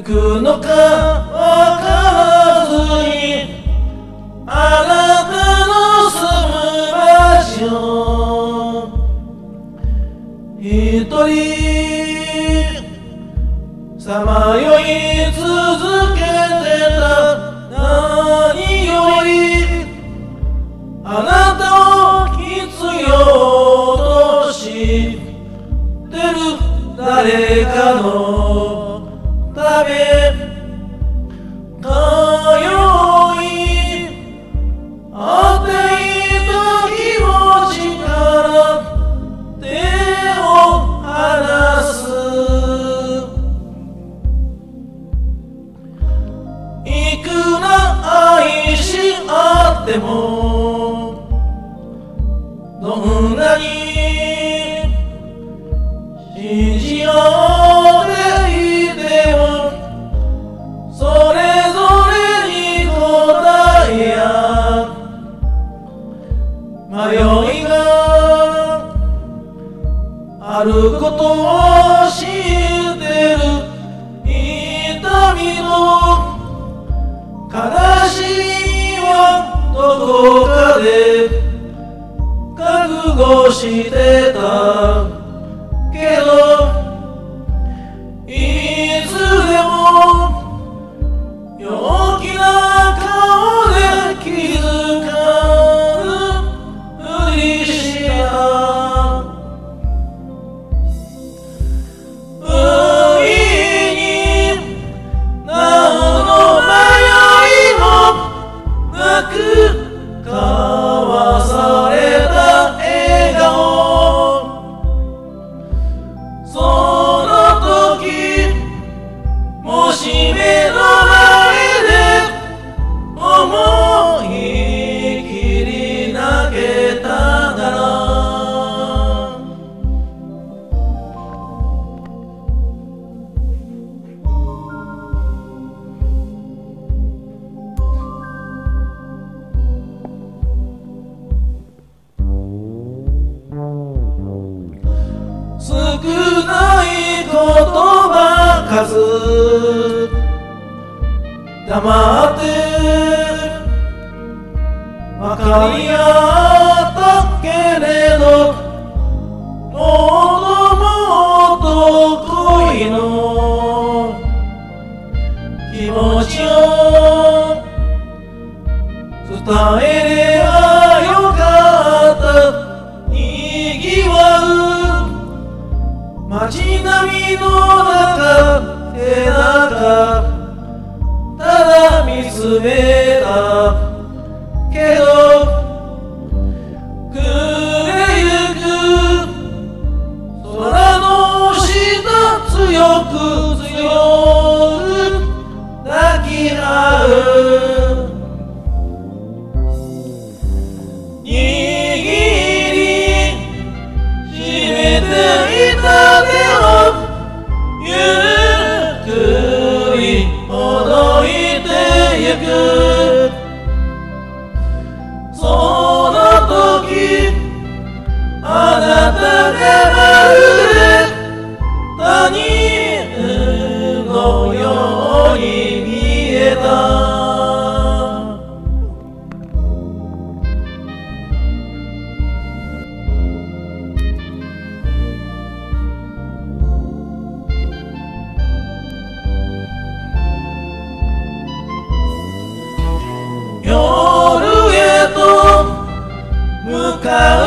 くのかわからずにあなたの住む場所一人さまよい続けてた何よりあなたを必要としてる誰かのため通い会っていた気持ちから手を離すいくら愛し合ってもどんなに信じようっていてもそれぞれに答えや迷いがあることを知ってる痛みと悲しみはどこかで覚悟してたけどいつでも陽気な顔で気づかぬふりした不意になおの迷いもなく交わされた笑顔その時もし目の前で思い切り泣けたなら少ない言葉数黙って分かり合ったけれどもっと恋の気持ちを伝えればよかったにぎわう街並みの中背中ただ見つめたけど暮れゆく空の下強く抱き合う握りしめていた手をゆっくりほどいてゆくその時あなたがまるで他人のように見えた夜へと向かう